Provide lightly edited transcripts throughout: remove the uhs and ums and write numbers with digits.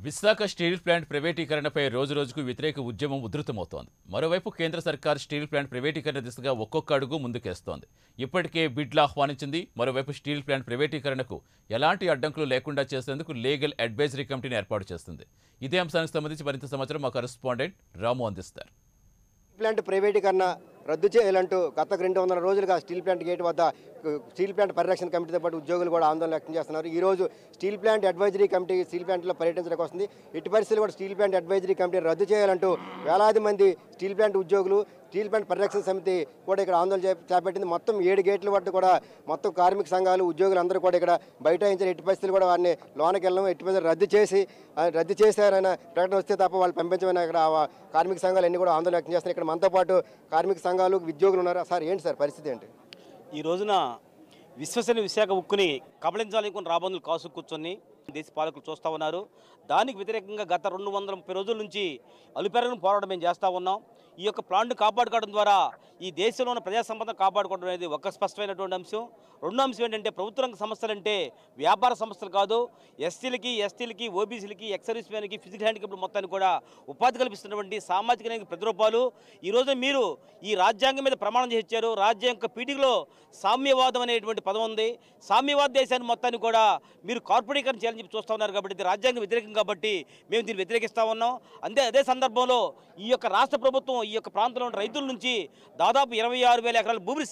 Visakha steel plant ప్రైవేటీకరణపై రోజురోజుకు వ్యతిరేక ఉద్యమం ఉధృతమవుతోంది. మరోవైపు కేంద్ర సర్కార్ స్టీల్ ప్లాంట్ ప్రైవేటీకరణ దిశగా ఒక్కొక్క అడుగు ముందుకేస్తోంది. ఇప్పటికే బిడ్లు ఆహ్వానించింది. మరోవైపు స్టీల్ ప్లాంట్ ప్రైవేటీకరణకు ఎలాంటి అడ్డంకులు లేకుండా చేసేందుకు లీగల్ అడ్వైజరీ కమిటీని ఏర్పాటు చేస్తుంది. ఇదే అంశానికి సంబంధించి మరింత సమాచారం మా కరెస్పాండెంట్ రాము అందిస్తారు. ప్లాంట్ ప్రైవేటీకరణ రద్దు చేయాలంటూ గత 200 రోజులుగా స్టీల్ ప్లాంట్ గేట్ వద్ద స్టీల్ ప్లాంట్ పరిరక్షణ కమిటీతో పాటు ఉద్యోగులు కూడా ఆందోళన వ్యక్తం చేస్తున్నారు. ఈ రోజు steel plant advisory committee steel ప్లాంట్లో పర్యటించడానికి వస్తుంది. ఎట్టి పరిస్థితుల్లో కూడా స్టీల్ ప్లాంట్ అడ్వైజరీ కమిటీ రద్దు చేయాలంటూ వేలాది మంది స్టీల్ ప్లాంట్ ఉద్యోగులు స్టీల్ ప్లాంట్ పరిరక్షణ సమితి కూడా ఇక్కడ ఆందోళన చేపట్టింది. మొత్తం 7 గేట్ల వద్ద కూడా మొత్తం కార్మిక సంఘాలు ఉద్యోగులు అందరూ కూడా ఇక్కడ బైఠాయించారు. ఎట్టి పరిస్థితులు కూడా వారిని లోనకి వెళ్ళడం, ఎట్టి పరిస్థితులు రద్దు చేశారన్న ప్రకటన వస్తే తప్ప వాళ్ళు పంపించమని ఇక్కడ కార్మిక సంఘాలు అన్ని కూడా ఆందోళన వ్యక్తం చేస్తున్నారు. ఇక్కడ మనతో పాటు కార్మిక సంఘాలు ఉద్యోగులు ఉన్నారు. సార్ ఏంటి సార్ పరిస్థితి ఏంటి? ఈ రోజున విశ్వసనీయ విశాఖ ఉక్కుని కబళించాలనుకుని రాబందులు కాసు కూర్చొని దేశ పాలకులు చూస్తూ ఉన్నారు. దానికి వ్యతిరేకంగా గత 230 రోజుల నుంచి అలుపెరగని పోరాటం మేము చేస్తూ ఉన్నాం. ఈ యొక్క ప్లాంట్ కాపాడుకోవడం ద్వారా ఈ దేశంలో ఉన్న ప్రజా సంపద కాపాడుకోవడం అనేది ఒక స్పష్టమైనటువంటి అంశం. రెండో అంశం ఏంటంటే ప్రభుత్వ రంగ సంస్థలు అంటే వ్యాపార సంస్థలు కాదు. ఎస్టీలకి ఓబీసీలకి ఎక్సర్వీస్ మ్యాన్కి ఫిజికల్ హ్యాండిక్యాప్లు మొత్తాన్ని కూడా ఉపాధి కల్పిస్తున్నటువంటి సామాజిక న్యాయ ప్రతిరూపాలు. ఈరోజు మీరు ఈ రాజ్యాంగం మీద ప్రమాణం చేసి ఇచ్చారు. రాజ్యాంగ పీఠికలో సామ్యవాదం అనేటువంటి పదం ఉంది. సామ్యవాద దేశాన్ని మొత్తాన్ని కూడా మీరు కార్పొరేటీకరణ చేయాలని చెప్పి చూస్తూ ఉన్నారు. కాబట్టి ఇది రాజ్యాంగ వ్యతిరేకం కాబట్టి మేము దీన్ని వ్యతిరేకిస్తూ ఉన్నాం. అదే సందర్భంలో ఈ యొక్క రాష్ట్ర ప్రభుత్వం ఈ యొక్క ప్రాంతంలో ఉన్న రైతుల నుంచి దాదాపు 26,000 ఎకరాల భూమిని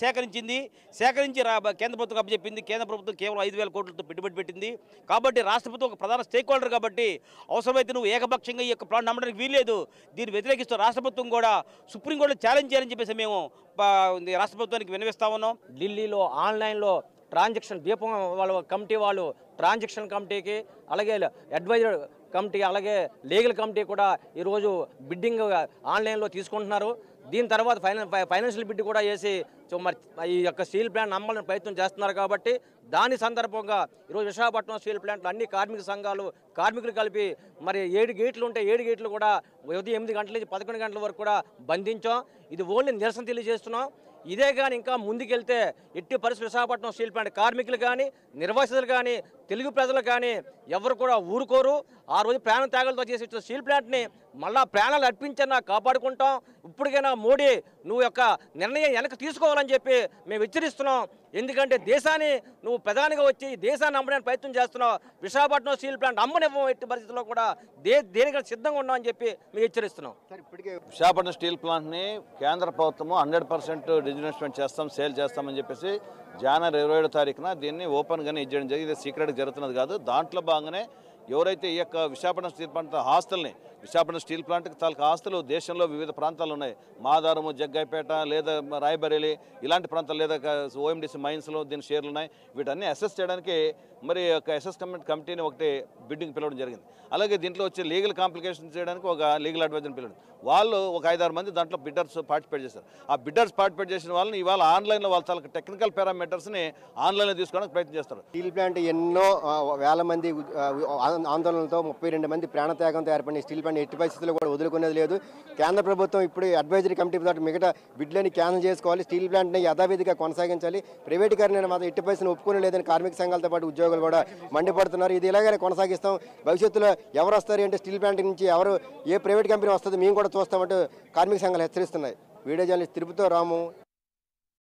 సేకరించి కేంద్ర ప్రభుత్వం అప్పచెప్పింది. కేంద్ర ప్రభుత్వం కేవలం 5,000 కోట్లతో పెట్టుబడి పెట్టింది. కాబట్టి రాష్ట్ర ప్రభుత్వం ఒక ప్రధాన స్టేక్ హోల్డర్ కాబట్టి అవసరమైతే నువ్వు ఏకపక్షంగా ఈ యొక్క ప్లాంట్ నమ్మడానికి వీల్లేదు. దీన్ని వ్యతిరేకిస్తూ రాష్ట్ర ప్రభుత్వం కూడా సుప్రీంకోర్టులో ఛాలెంజ్ చేయాలని చెప్పేసి మేము రాష్ట్ర ప్రభుత్వానికి విన్నవిస్తా ఉన్నాం. ఢిల్లీలో ఆన్లైన్లో ట్రాన్సాక్షన్ దీపం వాళ్ళ కమిటీ వాళ్ళు ట్రాన్సాక్షన్ కమిటీకి, అలాగే అడ్వైజర్ కమిటీ, అలాగే లీగల్ కమిటీ కూడా ఈరోజు బిడ్డింగ్ ఆన్లైన్లో తీసుకుంటున్నారు. దీని తర్వాత ఫైనాన్షియల్ బిడ్ కూడా వేసి మరి ఈ యొక్క స్టీల్ ప్లాంట్ నమ్మాలని ప్రయత్నం చేస్తున్నారు. కాబట్టి దాని సందర్భంగా ఈరోజు విశాఖపట్నం స్టీల్ ప్లాంట్లో అన్ని కార్మిక సంఘాలు కార్మికులు కలిపి మరి 7 గేట్లు ఉంటే 7 గేట్లు కూడా ఉదయం 8 గంటల నుంచి 11 గంటల వరకు కూడా బంధించాం. ఇది ఓన్లీ నిరసన తెలియజేస్తున్నాం. ఇదే కానీ ఇంకా ముందుకెళ్తే ఎట్టి పరిస్థితి విశాఖపట్నం స్టీల్ ప్లాంట్ కార్మికులు కానీ నిర్వాసితులు కానీ తెలుగు ప్రజలు కానీ ఎవరు కూడా ఊరుకోరు. ఆ రోజు ప్రాణ త్యాగాలతో చేసి ఇచ్చిన స్టీల్ ప్లాంట్ని మళ్ళా ప్రాణాలు అర్పించన్నా కాపాడుకుంటాం. ఇప్పటికైనా మోడీ నువ్వు యొక్క నిర్ణయం వెనక్కి తీసుకోవాలని చెప్పి మేము హెచ్చరిస్తున్నాం. ఎందుకంటే దేశాన్ని నువ్వు ప్రధానిగా వచ్చి దేశాన్ని అమ్మడానికి ప్రయత్నం చేస్తున్నావు. విశాఖపట్నం స్టీల్ ప్లాంట్ అమ్మనివ్వం, ఎట్టి పరిస్థితుల్లో కూడా దేనికైనా సిద్ధంగా ఉన్నామని చెప్పి మేము హెచ్చరిస్తున్నాం. విశాఖపట్నం స్టీల్ ప్లాంట్ని కేంద్ర ప్రభుత్వము 100% డిజిన్వెస్ట్మెంట్ చేస్తాం, సేల్ చేస్తామని చెప్పేసి జనవరి 27వ తారీఖున దీన్ని ఓపెన్గానే ఇచ్చేయడం జరిగింది. ఇది సీక్రెట్గా జరుగుతున్నది కాదు. దాంట్లో భాగంగానే ఎవరైతే ఈ యొక్క విశాఖపట్నం స్టీల్ ప్లాంట్ ఆస్తుల్ని విశాఖపట్నం స్టీల్ ప్లాంట్కి తాలూకు ఆస్తులు దేశంలో వివిధ ప్రాంతాలు ఉన్నాయి. మాదారము, జగ్గైపేట లేదా రాయబరేలి ఇలాంటి ప్రాంతాలు లేదా ఓఎండిసి మైన్స్లో దీని షేర్లు ఉన్నాయి. వీటన్ని అసెస్ చేయడానికి మరి ఒక అసెస్మెంట్ కమిటీని ఒకటి బిడ్డింగ్ పిలవడం జరిగింది. అలాగే దీంట్లో వచ్చే లీగల్ కాంప్లికేషన్ చేయడానికి ఒక లీగల్ అడ్వైజర్ని పిలవడం. వాళ్ళు ఒక 5-6 మంది దాంట్లో బిడ్డర్స్ పార్టిసిపేట్ చేశారు. ఆ బిడ్డర్స్ పార్టిసిపేట్ చేసిన వాళ్ళని ఇవాళ ఆన్లైన్లో వాళ్ళ తాలూకు టెక్నికల్ పారామీటర్స్ని ఆన్లైన్లో తీసుకోవడానికి ప్రయత్నం చేస్తారు. స్టీల్ ప్లాంట్ ఎన్నో వేల మంది ఆందోళనలతో 32 మంది ప్రాణత్యాగంతో ఏర్పడిన స్టీల్ ప్లాంట్ ఎట్టి పరిస్థితుల్లో కూడా వదులుకునేది లేదు. కేంద్ర ప్రభుత్వం ఇప్పుడు అడ్వైజరీ కమిటీ తోటి మిగతా బిడ్లని క్యాన్సిల్ చేసుకోవాలి. స్టీల్ ప్లాంట్ని యథావిధిగా కొనసాగించాలి. ప్రైవేటీకరణ మాత్రం ఎట్టి పరిస్థితులు ఒప్పుకునే లేదని కార్మిక సంఘాలతో పాటు ఉద్యోగులు కూడా మండిపడుతున్నారు. ఇది ఇలాగనే కొనసాగిస్తాం. భవిష్యత్తులో ఎవరు వస్తారు అంటే స్టీల్ ప్లాంట్ నుంచి ఎవరు ఏ ప్రైవేట్ కంపెనీ వస్తుంది మేము కూడా చూస్తామంటూ కార్మిక సంఘాలు హెచ్చరిస్తున్నాయి. వీడియో జర్నలిస్ట్ తిరుపతితో రాము.